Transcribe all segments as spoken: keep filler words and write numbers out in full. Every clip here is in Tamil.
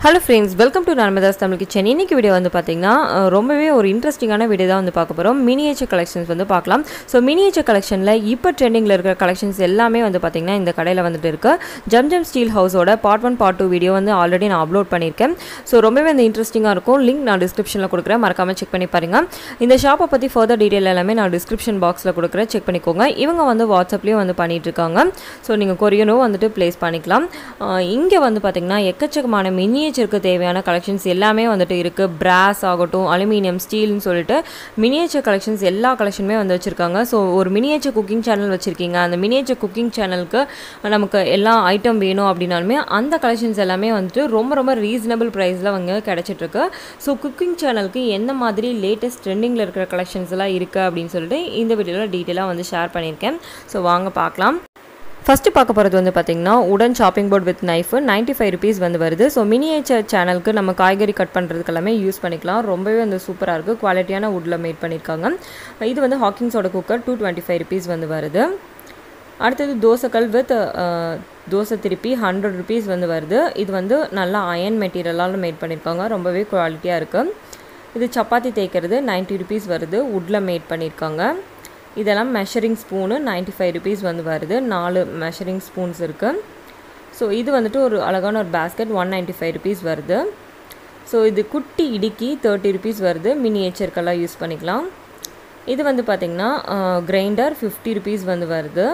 Hello friends, welcome to Narmada's Tamil Kitchen. In this video வந்து பாத்தீங்கன்னா ரொம்பவே ஒரு இன்ட்ரஸ்டிங்கான வீடியோ தான் வந்து பார்க்க போறோம். மினியேச்சர் கலெக்ஷன்ஸ் வந்து பார்க்கலாம். சோ மினியேச்சர் கலெக்ஷன்ல இப்போ ட்ரெண்டிங்ல இருக்கிற கலெக்ஷன்ஸ் எல்லாமே வந்து பாத்தீங்கன்னா இந்த கடையில வந்துட்டு இருக்கு. ஜம்ஜம் ஸ்டீல் ஹவுஸோட part one part two video வந்து ஆல்ரெடி நான் அப்லோட் பண்ணிருக்கேன். சோ ரொம்பவே வந்து இன்ட்ரஸ்டிங்கா இருக்கும். லிங்க் நான் டிஸ்கிரிப்ஷன்ல கொடுக்கிறேன். மறக்காம செக் பண்ணி பாருங்க. இந்த ஷாப்பை பத்தி ஃபர்தர் டீடைல் எல்லாமே நான் டிஸ்கிரிப்ஷன் பாக்ஸ்ல கொடுக்கிறேன். செக் பண்ணிக்கோங்க. இவங்க வந்து வாட்ஸ்அப்லயும் வந்து பண்ணிட்டு இருக்காங்க. சோ நீங்க கொரியரும் வந்துட்டு ப்ளேஸ் பண்ணிக்கலாம். இங்க வந்து பாத்தீங்கன்னா எக்கச்சக்கமான மினியேச்சருக்கு தேவையான கலெக்ஷன்ஸ் எல்லாமே வந்துட்டு இருக்கு. பிராஸ் ஆகட்டும், அலுமினியம், ஸ்டீல்னு சொல்லிட்டு மினியேச்சர் கலெக்ஷன்ஸ் எல்லா கலெக்ஷனுமே வந்து வச்சிருக்காங்க. ஸோ ஒரு மினியேச்சர் குக்கிங் சேனல் வச்சிருக்கீங்க, அந்த மினியேச்சர் குக்கிங் சேனலுக்கு நமக்கு எல்லா ஐட்டம் வேணும் அப்படின்னாலுமே அந்த கலெக்ஷன்ஸ் எல்லாமே வந்துட்டு ரொம்ப ரொம்ப ரீசனபிள் ப்ரைஸில் அவங்க கிடைச்சிட்டு இருக்கு. ஸோ குக்கிங் சேனலுக்கு எந்த மாதிரி லேட்டஸ்ட் ட்ரெண்டிங்கில் இருக்கிற கலெக்ஷன்ஸ் எல்லாம் இருக்கு அப்படின்னு சொல்லிட்டு இந்த வீடியோவில் டீட்டெயிலாக வந்து ஷேர் பண்ணியிருக்கேன். ஸோ வாங்க பார்க்கலாம். ஃபஸ்ட்டு பார்க்க போகிறது வந்து பார்த்திங்கன்னா உடன் chopping board with knife ninety five rupees வந்து வருது. ஸோ மினியேச்சர் சேனலுக்கு நம்ம காய்கறி கட் பண்ணுறதுக்கு எல்லாமே யூஸ் பண்ணிக்கலாம். ரொம்பவே வந்து சூப்பராக இருக்குது. குவாலிட்டியான வுட்டில் மேட் பண்ணியிருக்காங்க. இது வந்து ஹாக்கிங்ஸோட cooker two twenty five rupees வந்து வருது. அடுத்தது தோசைக்கல் வித் தோசை திருப்பி ஹண்ட்ரட் ருபீஸ் வந்து வருது. இது வந்து நல்லா அயன் மெட்டீரியலால் மேட் பண்ணியிருக்காங்க. ரொம்பவே குவாலிட்டியாக இருக்குது. இது சப்பாத்தி தேய்க்கிறது நைன்ட்டி ருபீஸ் வருது. வுட்டில் மேட் பண்ணியிருக்காங்க. இதெல்லாம் measuring spoon ninety five rupees வந்து வருது. நாலு மெஷரிங் ஸ்பூன்ஸ் இருக்குது. ஸோ இது வந்துட்டு ஒரு அழகான ஒரு basket one ninety five rupees வருது. ஸோ இது குட்டி இடுக்கி தேர்ட்டி ருபீஸ் வருது. மினியேச்சருக்கெல்லாம் யூஸ் பண்ணிக்கலாம். இது வந்து பார்த்திங்கன்னா கிரைண்டர் ஃபிஃப்டி ருபீஸ் வந்து வருது.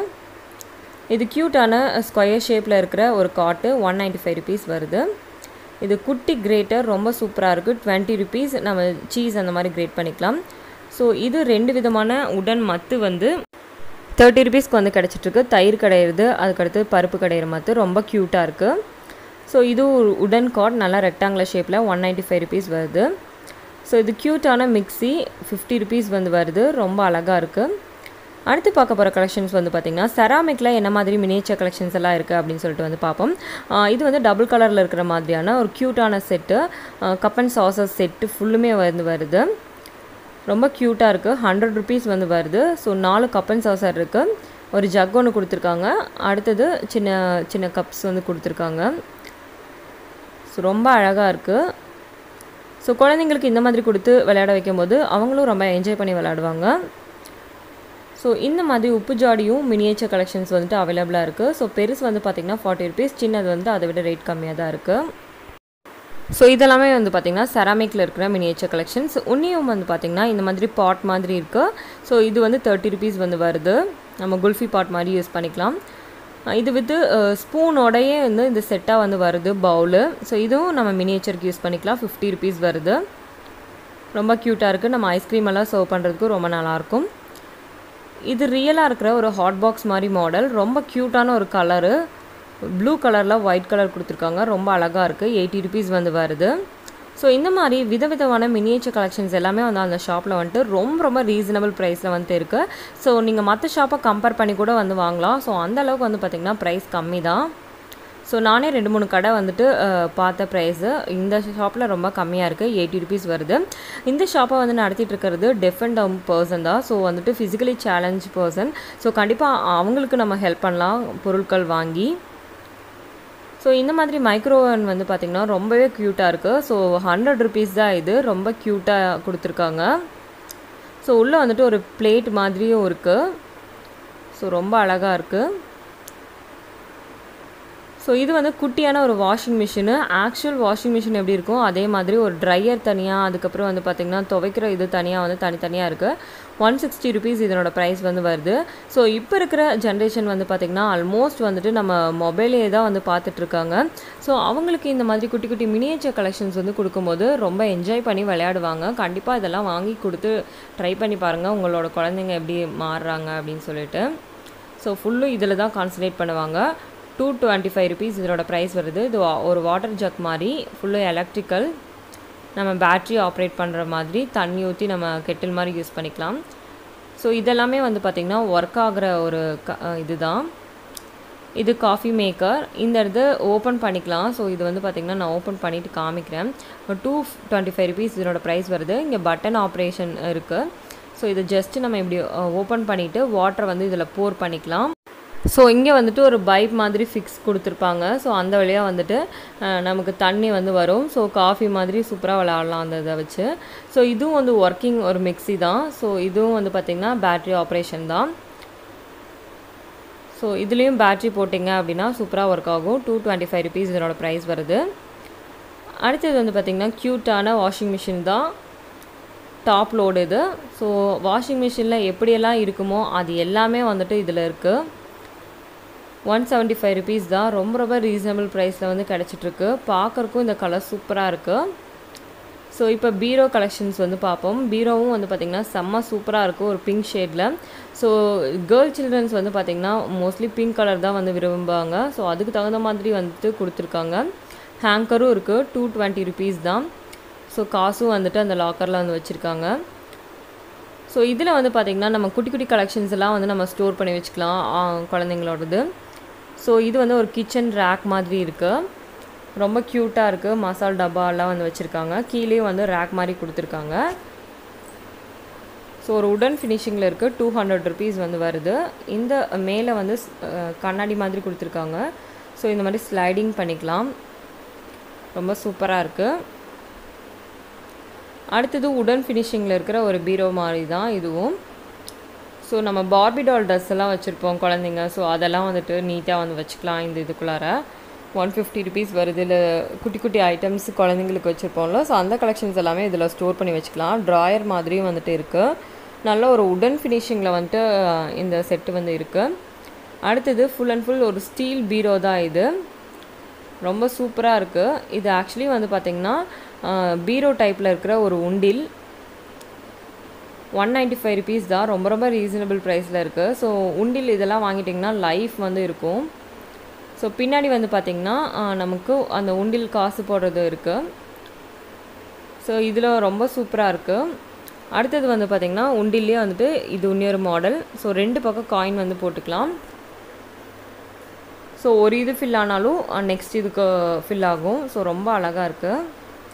இது க்யூட்டான ஸ்கொயர் ஷேப்பில் இருக்கிற ஒரு காட்டு ஒன் நைன்ட்டி ஃபைவ் ருபீஸ் வருது. இது குட்டி கிரேட்டர் ரொம்ப சூப்பராக இருக்குது. டுவெண்ட்டி ருபீஸ் நம்ம சீஸ் அந்த மாதிரி கிரேட் பண்ணிக்கலாம். ஸோ இது ரெண்டு விதமான உடன் மத்து வந்து தேர்ட்டி ருபீஸ்க்கு வந்து கிடச்சிட்ருக்கு. தயிர் கடையிறது, அதுக்கடுத்து பருப்பு கடையிற மத்து ரொம்ப க்யூட்டாக இருக்குது. ஸோ இது ஒரு உடன் காட் நல்லா ரெக்டாங்குலர் ஷேப்பில் ஒன் நைன்ட்டி ஃபைவ் ருபீஸ் வருது. ஸோ இது க்யூட்டான மிக்ஸி ஃபிஃப்டி ருபீஸ் வந்து வருது. ரொம்ப அழகாக இருக்குது. அடுத்து பார்க்க போகிற கலெக்ஷன்ஸ் வந்து பார்த்திங்கன்னா செராமிக்கில் என்ன மாதிரி மினியேச்சர் கலெக்ஷன்ஸ் எல்லாம் இருக்குது அப்படின்னு சொல்லிட்டு வந்து பார்ப்போம். இது வந்து டபுள் கலரில் இருக்கிற மாதிரியான ஒரு க்யூட்டான செட்டு, கப் அண்ட் சாசஸ் செட்டு ஃபுல்லுமே வந்து வருது. ரொம்ப க்யூட்டாக இருக்குது. ஹண்ட்ரட் ருபீஸ் வந்து வருது. ஸோ நாலு கப் அண்ட் சாசர் இருக்குது. ஒரு ஜக் ஒன்று கொடுத்துருக்காங்க. அடுத்தது சின்ன சின்ன கப்ஸ் வந்து கொடுத்துருக்காங்க. ஸோ ரொம்ப அழகாக இருக்குது. ஸோ குழந்தைங்களுக்கு இந்த மாதிரி கொடுத்து விளையாட வைக்கும் போது அவங்களும் ரொம்ப என்ஜாய் பண்ணி விளையாடுவாங்க. ஸோ இந்த மாதிரி உப்பு ஜாடியும் மினியேச்சர் கலெக்ஷன்ஸ் வந்துட்டு அவைலபிளாக இருக்குது. ஸோ பெருசு வந்து பார்த்திங்கன்னா ஃபார்ட்டி ருபீஸ், சின்னது வந்து அதை விட ரேட் கம்மியாக தான் இருக்குது. ஸோ இதெல்லாமே வந்து பார்த்திங்கன்னா செராமிக்கில் இருக்கிற மினியேச்சர் கலெக்ஷன்ஸ். உன்னியும் வந்து பார்த்திங்கன்னா இந்த மாதிரி பாட் மாதிரி இருக்குது. ஸோ இது வந்து தேர்ட்டி ருபீஸ் வந்து வருது. நம்ம குல்ஃபி பாட் மாதிரி யூஸ் பண்ணிக்கலாம். இது வித்து ஸ்பூனோடையே வந்து இந்த செட்டாக வந்து வருது பவுலு. ஸோ இதுவும் நம்ம மினியேச்சருக்கு யூஸ் பண்ணிக்கலாம். ஃபிஃப்டி ருபீஸ் வருது. ரொம்ப க்யூட்டாக இருக்குது. நம்ம ஐஸ்கிரீம் எல்லாம் சர்வ் பண்ணுறதுக்கு ரொம்ப நல்லாயிருக்கும். இது ரியலாக இருக்கிற ஒரு ஹாட் பாக்ஸ் மாதிரி மாடல். ரொம்ப க்யூட்டான ஒரு கலரு, ப்ளூ கலரில் ஒயிட் கலர் கொடுத்துருக்காங்க. ரொம்ப அழகாக இருக்குது. எயிட்டி ருபீஸ் வந்து வருது. ஸோ இந்த மாதிரி விதவிதமான மினியேச்சர் கலெக்ஷன்ஸ் எல்லாமே வந்து அந்த ஷாப்பில் வந்துட்டு ரொம்ப ரொம்ப ரீசனபிள் ப்ரைஸில் வந்துட்டு இருக்குது. ஸோ நீங்கள் மற்ற ஷாப்பை கம்பேர் பண்ணி கூட வந்து வாங்கலாம். ஸோ அந்தளவுக்கு வந்து பார்த்திங்கன்னா ப்ரைஸ் கம்மி தான். ஸோ நானே ரெண்டு மூணு கடை வந்துட்டு பார்த்த ப்ரைஸு இந்த ஷாப்பில் ரொம்ப கம்மியாக இருக்குது. எயிட்டி ருபீஸ் வருது. இந்த ஷாப்பை வந்து நடத்திட்டு இருக்கிறது டெஃப் அண்ட் டம்ப் பர்சன் தான். ஸோ வந்துட்டு ஃபிசிக்கலி சேலஞ்ச் பர்சன். ஸோ கண்டிப்பாக அவங்களுக்கு நம்ம ஹெல்ப் பண்ணலாம் பொருட்கள் வாங்கி. ஸோ இந்த மாதிரி மைக்ரோவன் வந்து பார்த்திங்கன்னா ரொம்பவே க்யூட்டாக இருக்குது. ஸோ ஹண்ட்ரட் ருபீஸ் தான் இது. ரொம்ப க்யூட்டாக கொடுத்துருக்காங்க. ஸோ உள்ளே வந்துட்டு ஒரு பிளேட் மாதிரியும் இருக்குது. ஸோ ரொம்ப அழகாக இருக்குது. ஸோ இது வந்து குட்டியான ஒரு washing machine. Actual washing machine எப்படி இருக்கும் அதே மாதிரி ஒரு ட்ரையர் தனியாக, அதுக்கப்புறம் வந்து பார்த்திங்கன்னா துவைக்கிற இது தனியாக வந்து தனித்தனியாக இருக்குது. ஒன் சிக்ஸ்டி ருபீஸ் இதனோட ப்ரைஸ் வந்து வருது. ஸோ இப்போ இருக்கிற ஜென்ரேஷன் வந்து பார்த்திங்கன்னா ஆல்மோஸ்ட் வந்துட்டு நம்ம மொபைலே தான் வந்து பார்த்துட்ருக்காங்க. ஸோ அவங்களுக்கு இந்த மாதிரி குட்டி குட்டி மினியேச்சர் கலெக்ஷன்ஸ் வந்து கொடுக்கும்போது ரொம்ப என்ஜாய் பண்ணி விளையாடுவாங்க. கண்டிப்பாக இதெல்லாம் வாங்கி கொடுத்து ட்ரை பண்ணி பாருங்கள் உங்களோட குழந்தைங்க எப்படி மாறுறாங்க அப்படின்னு சொல்லிட்டு. ஸோ ஃபுல்லும் இதில் தான் கான்சன்ட்ரேட் பண்ணுவாங்க. டூ டுவெண்ட்டி ஃபைவ் ருபீஸ் இதோட ப்ரைஸ் வருது. இது ஒரு வாட்டர் ஜக் மாதிரி ஃபுல்லு எலக்ட்ரிக்கல். நம்ம பேட்ரி ஆப்ரேட் பண்ணுற மாதிரி தண்ணி ஊற்றி நம்ம கெட்டில் மாதிரி யூஸ் பண்ணிக்கலாம். ஸோ இதெல்லாமே வந்து பார்த்திங்கன்னா ஒர்க் ஆகிற ஒரு க இது தான். இது காஃபி மேக்கர். இந்த இது ஓப்பன் பண்ணிக்கலாம். ஸோ இது வந்து பார்த்திங்கன்னா நான் ஓப்பன் பண்ணிவிட்டு காமிக்கிறேன். டூ டுவெண்ட்டி ஃபைவ் ருபீஸ் இதோட ப்ரைஸ் வருது. இங்கே பட்டன் ஆப்ரேஷன் இருக்குது. ஸோ இதை ஜஸ்ட்டு நம்ம இப்படி ஓப்பன் பண்ணிவிட்டு வாட்டரை வந்து இதில் போர் பண்ணிக்கலாம். ஸோ இங்கே வந்துட்டு ஒரு பைப் மாதிரி ஃபிக்ஸ் கொடுத்துருப்பாங்க. ஸோ அந்த வழியாக வந்துட்டு நமக்கு தண்ணி வந்து வரும். ஸோ காஃபி மாதிரி சூப்பராக விளாட்லாம் அந்த இதை வச்சு. ஸோ இதுவும் வந்து ஒர்க்கிங் ஒரு மிக்ஸி தான். ஸோ இதுவும் வந்து பார்த்திங்கன்னா பேட்ரி ஆப்ரேஷன் தான். ஸோ இதுலேயும் பேட்ரி போட்டிங்க அப்படின்னா சூப்பராக ஒர்க் ஆகும். டூ டுவெண்ட்டி ஃபைவ் ருபீஸ் இதனோட ப்ரைஸ் வருது. அடுத்தது வந்து பார்த்திங்கன்னா க்யூட்டான வாஷிங் மிஷின் தான். டாப் லோடு இது. ஸோ வாஷிங் மிஷினில் எப்படியெல்லாம் இருக்குமோ அது எல்லாமே வந்துட்டு இதில் இருக்குது. ஒன் செவன்ட்டி ஃபைவ் ருபீஸ் தான். ரொம்ப ரொம்ப ரீசனபிள் ப்ரைஸில் வந்து கிடச்சிட்ருக்கு. பார்க்குறக்கும் இந்த கலர் சூப்பராக இருக்குது. ஸோ இப்போ பீரோ கலெக்ஷன்ஸ் வந்து பார்ப்போம். பீரோவும் வந்து பார்த்திங்கன்னா செம்ம சூப்பராக இருக்கும் ஒரு பிங்க் ஷேடில். ஸோ கேர்ள் சில்ட்ரன்ஸ் வந்து பார்த்திங்கன்னா மோஸ்ட்லி பிங்க் கலர் தான் வந்து விரும்புவாங்க. ஸோ அதுக்கு தகுந்த மாதிரி வந்துட்டு கொடுத்துருக்காங்க. ஹேங்கரும் இருக்குது. டூ டுவெண்ட்டி ருபீஸ் தான். ஸோ காசும் வந்துட்டு அந்த லாக்கரில் வந்து வச்சுருக்காங்க. ஸோ இதில் வந்து பார்த்திங்கன்னா நம்ம குட்டி குட்டி கலெக்ஷன்ஸ் எல்லாம் வந்து நம்ம ஸ்டோர் பண்ணி வச்சுக்கலாம் குழந்தைங்களோடது. ஸோ இது வந்து ஒரு கிச்சன் ரேக் மாதிரி இருக்குது. ரொம்ப க்யூட்டாக இருக்குது. மசால் டப்பாலாம் வந்து வச்சுருக்காங்க. கீழேயும் வந்து ரேக் மாதிரி கொடுத்துருக்காங்க. ஸோ ஒரு உடன் ஃபினிஷிங்கில் இருக்குது. டூ ஹண்ட்ரட் ருபீஸ் வந்து வருது. இந்த மேலே வந்து கண்ணாடி மாதிரி கொடுத்துருக்காங்க. ஸோ இந்த மாதிரி ஸ்லைடிங் பண்ணிக்கலாம். ரொம்ப சூப்பராக இருக்குது. அடுத்தது உடன் ஃபினிஷிங்கில் இருக்கிற ஒரு பீரோ மாதிரி தான் இதுவும். ஸோ நம்ம பார்பி டால் ட்ரெஸ் எல்லாம் வச்சுருப்போம் குழந்தைங்க. ஸோ அதெல்லாம் வந்துட்டு நீட்டாக வந்து வச்சுக்கலாம் இந்த இதுக்குள்ளார. ஒன் ஃபிஃப்டி ருபீஸ் வருது. இல்லை குட்டி குட்டி ஐட்டம்ஸ் குழந்தைங்களுக்கு வச்சுருப்போம்ல. ஸோ அந்த கலெக்ஷன்ஸ் எல்லாமே இதில் ஸ்டோர் பண்ணி வச்சுக்கலாம். ட்ராயர் மாதிரியும் வந்துட்டு இருக்குது. நல்ல ஒரு உடன் ஃபினிஷிங்கில் வந்துட்டு இந்த செட்டு வந்து இருக்குது. அடுத்தது ஃபுல் அண்ட் ஃபுல் ஒரு ஸ்டீல் பீரோ தான் இது. ரொம்ப சூப்பராக இருக்குது. இது ஆக்சுவலி வந்து பார்த்திங்கன்னா பீரோ டைப்பில் இருக்கிற ஒரு உண்டில். ஒன் நைன்ட்டி ஃபைவ் ருபீஸ் தான். ரொம்ப ரொம்ப ரீசனபிள் ப்ரைஸில் இருக்குது. ஸோ உண்டில் இதெல்லாம் வாங்கிட்டிங்கன்னா லைஃப் வந்து இருக்கும். ஸோ பின்னாடி வந்து பார்த்திங்கன்னா நமக்கு அந்த உண்டில் காசு போடுறது இருக்குது. ஸோ இதில் ரொம்ப சூப்பராக இருக்குது. அடுத்தது வந்து பார்த்திங்கன்னா உண்டில்லே வந்துட்டு இது இன்னொரு மாடல். ஸோ ரெண்டு பக்கம் காயின் வந்து போட்டுக்கலாம். ஸோ ஒரு இது ஃபில் ஆனாலும் நெக்ஸ்ட் இதுக்கு ஃபில் ஆகும். ஸோ ரொம்ப அழகாக இருக்குது.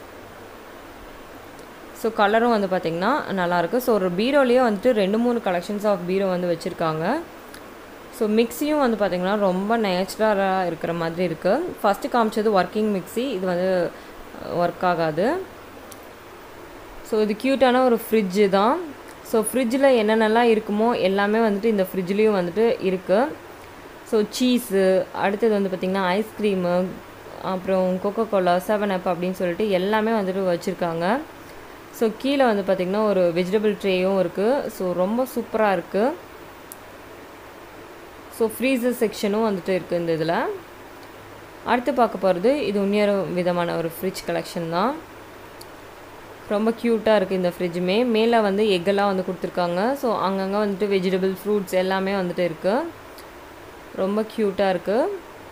ஸோ கலரும் வந்து பார்த்திங்கன்னா நல்லாயிருக்கு. ஸோ ஒரு பீரோலேயே வந்துட்டு ரெண்டு மூணு கலெக்ஷன்ஸ் ஆஃப் பீரோ வந்து வச்சுருக்காங்க. ஸோ மிக்ஸியும் வந்து பார்த்திங்கன்னா ரொம்ப நேச்சுரலாக இருக்கிற மாதிரி இருக்குது. ஃபஸ்ட்டு காமிச்சது ஒர்க்கிங் மிக்ஸி. இது வந்து ஒர்க் ஆகாது. ஸோ இது க்யூட்டான ஒரு ஃப்ரிட்ஜு தான். ஸோ ஃப்ரிட்ஜில் என்னென்னலாம் இருக்குமோ எல்லாமே வந்துட்டு இந்த ஃப்ரிட்ஜ்லேயும் வந்துட்டு இருக்குது. ஸோ சீஸு, அடுத்தது வந்து பார்த்திங்கன்னா ஐஸ்கிரீமு, அப்புறம் கொக்கோ கோலா, செவன் அப் அப்படின்னு சொல்லிட்டு எல்லாமே வந்துட்டு வச்சுருக்காங்க. ஸோ கீழே வந்து பார்த்திங்கன்னா ஒரு வெஜிடபிள் ட்ரேயும் இருக்குது. ஸோ ரொம்ப சூப்பராக இருக்குது. ஸோ ஃப்ரீசர் செக்ஷனும் வந்துட்டு இருக்குது இந்த இதில். அடுத்து பார்க்க போகிறது இது இன்னொரு விதமான ஒரு ஃப்ரிட்ஜ் கலெக்ஷன் தான். ரொம்ப க்யூட்டாக இருக்குது இந்த ஃப்ரிட்ஜுமே. மேலே வந்து எக்கெல்லாம் வந்து கொடுத்துருக்காங்க. ஸோ அங்கங்கே வந்துட்டு வெஜிடபிள் ஃப்ரூட்ஸ் எல்லாமே வந்துட்டு இருக்குது. ரொம்ப க்யூட்டாக இருக்குது.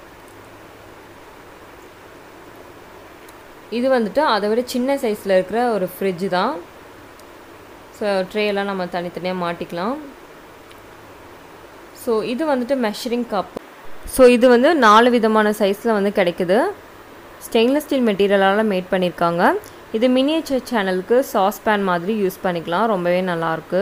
இது வந்துட்டு அதை விட சின்ன சைஸில் இருக்கிற ஒரு ஃப்ரிட்ஜு தான். ஸோ ட்ரேயெல்லாம் நம்ம தனித்தனியாக மாட்டிக்கலாம். ஸோ இது வந்துட்டு மெஷரிங் கப். ஸோ இது வந்து நாலு விதமான சைஸில் வந்து கிடைக்குது. ஸ்டெயின்லெஸ் ஸ்டீல் மெட்டீரியலால் மேட் பண்ணியிருக்காங்க. இது மினியேச்சர் சேனலுக்கு சாஸ் பேன் மாதிரி யூஸ் பண்ணிக்கலாம். ரொம்பவே நல்லாயிருக்கு.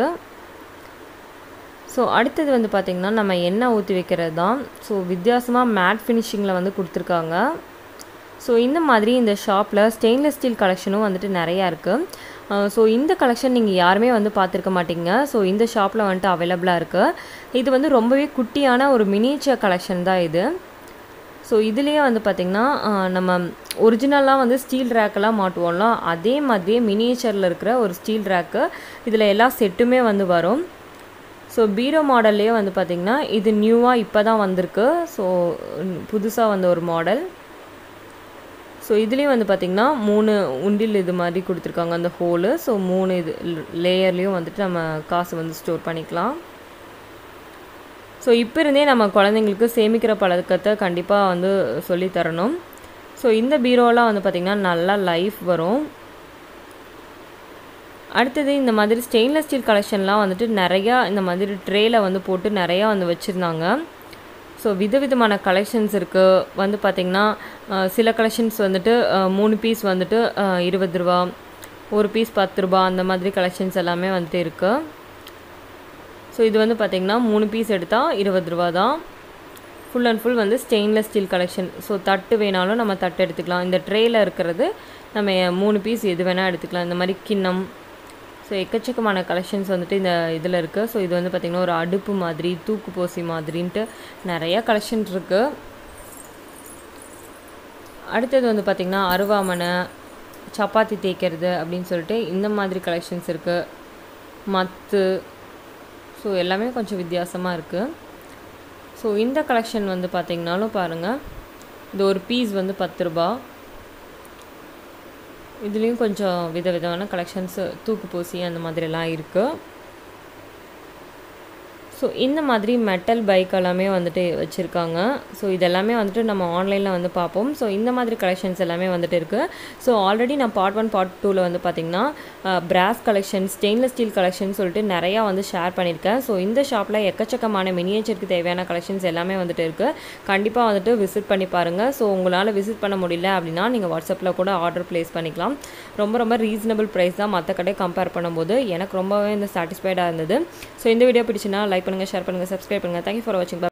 ஸோ அடுத்தது வந்து பார்த்திங்கன்னா நம்ம எண்ணெய் ஊற்றி வைக்கிறது தான். ஸோ வித்தியாசமாக மேட் ஃபினிஷிங்கில் வந்து கொடுத்துருக்காங்க. ஸோ இந்த மாதிரி இந்த ஷாப்பில் ஸ்டெயின்லெஸ் ஸ்டீல் கலெக்ஷனும் வந்துட்டு நிறையா இருக்குது. ஸோ இந்த கலெக்ஷன் நீங்கள் யாருமே வந்து பார்த்துருக்க மாட்டீங்க. ஸோ இந்த ஷாப்பில் வந்துட்டு அவைலபிளாக இருக்குது. இது வந்து ரொம்பவே குட்டியான ஒரு மினியேச்சர் கலெக்ஷன் தான் இது. ஸோ இதுலேயே வந்து பார்த்திங்கன்னா நம்ம ஒரிஜினலாக வந்து ஸ்டீல் ரேக்கெல்லாம் மாட்டுவோம்ல, அதே மாதிரியே மினியேச்சரில் இருக்கிற ஒரு ஸ்டீல் ரேக்கு. இதில் எல்லா செட்டுமே வந்து வரும். ஸோ பீரோ மாடல்லையே வந்து பார்த்திங்கன்னா இது நியூவாக இப்போ தான் வந்திருக்கு. ஸோ புதுசாக வந்த ஒரு மாடல். ஸோ இதுலேயும் வந்து பார்த்திங்கன்னா மூணு உண்டில் இது மாதிரி கொடுத்துருக்காங்க அந்த ஹோலு. ஸோ மூணு இது லேயர்லேயும் வந்துட்டு நம்ம காசு வந்து ஸ்டோர் பண்ணிக்கலாம். ஸோ இப்போ இருந்தே நம்ம குழந்தைங்களுக்கு சேமிக்கிற பழக்கத்தை கண்டிப்பாக வந்து சொல்லித்தரணும். ஸோ இந்த பீரோலாம் வந்து பார்த்திங்கன்னா நல்லா லைஃப் வரும். அடுத்தது இந்த மாதிரி ஸ்டெயின்லெஸ் ஸ்டீல் கலெக்ஷன்லாம் வந்துட்டு நிறையா இந்த மாதிரி ட்ரேயில் வந்து போட்டு நிறையா வந்து வச்சுருந்தாங்க. ஸோ விதவிதமான கலெக்ஷன்ஸ் இருக்குது. வந்து பார்த்திங்கன்னா சில கலெக்ஷன்ஸ் வந்துட்டு மூணு பீஸ் வந்துட்டு இருபது ரூபா, ஒரு பீஸ் பத்து ரூபா, அந்த மாதிரி கலெக்ஷன்ஸ் எல்லாமே வந்துட்டு இருக்குது. ஸோ இது வந்து பார்த்திங்கன்னா மூணு பீஸ் எடுத்தால் இருபது ரூபா தான். ஃபுல் அண்ட் ஃபுல் வந்து ஸ்டெயின்லெஸ் ஸ்டீல் கலெக்ஷன். ஸோ தட்டு வேணாலும் நம்ம தட்டு எடுத்துக்கலாம். இந்த ட்ரேயில் இருக்கிறது நம்ம மூணு பீஸ் எது வேணால் எடுத்துக்கலாம். இந்த மாதிரி கிண்ணம். ஸோ எக்கச்சக்கமான கலெக்ஷன்ஸ் வந்துட்டு இந்த இதில் இருக்குது. ஸோ இது வந்து பார்த்திங்கன்னா ஒரு அடுப்பு மாதிரி, தூக்கு போசி மாதிரின்ட்டு நிறையா கலெக்ஷன்ஸ் இருக்குது. அடுத்தது வந்து பார்த்திங்கன்னா அருவாமனை, சப்பாத்தி தேய்க்கிறது அப்படின்னு சொல்லிட்டு இந்த மாதிரி கலெக்ஷன்ஸ் இருக்குது. மத்து. ஸோ எல்லாமே கொஞ்சம் வித்தியாசமாக இருக்குது. ஸோ இந்த கலெக்ஷன் வந்து பார்த்திங்கனாலும் பாருங்கள், இது ஒரு பீஸ் வந்து பத்து ரூபா. இதுலேயும் கொஞ்சம் வித விதமான கலெக்ஷன்ஸு, தூக்கு பூசி அந்த மாதிரிலாம் இருக்குது. ஸோ இந்த மாதிரி மெட்டல் பைக் எல்லாமே வந்துட்டு வச்சுருக்காங்க. ஸோ இதெல்லாமே வந்துட்டு நம்ம ஆன்லைனில் வந்து பார்ப்போம். ஸோ இந்த மாதிரி கலெக்ஷன்ஸ் எல்லாமே வந்துட்டு இருக்குது. ஸோ ஆல்ரெடி நான் பார்ட் ஒன் பார்ட் டூவில் வந்து பார்த்திங்கன்னா brass collection, stainless steel collection சொல்லிட்டு நிறையா வந்து ஷேர் பண்ணியிருக்கேன். ஸோ இந்த ஷாப்பில் எக்கச்சக்கமான மினியேச்சருக்கு தேவையான கலெக்ஷன்ஸ் எல்லாமே வந்துட்டு இருக்குது. கண்டிப்பாக வந்துட்டு விசிட் பண்ணி பாருங்கள். ஸோ உங்களால் விசிட் பண்ண முடியல அப்படின்னா நீங்கள் வாட்ஸ்அப்பில் கூட ஆர்டர் ப்ளேஸ் பண்ணிக்கலாம். ரொம்ப ரொம்ப ரீசனபிள் ப்ரைஸ் தான் மற்ற கடை கம்பேர் பண்ணும்போது. எனக்கு ரொம்பவே இந்த சாட்டிஸ்ஃபைடாக இருந்தது. ஸோ இந்த வீடியோ பிடிச்சின்னா லைக் பண்ணுங்கள், ஷேர் பண்ணுங்கள், சப்ஸ்கிரைப் பண்ணுங்கள். தேங்க்யூ ஃபார் வாட்சிங்.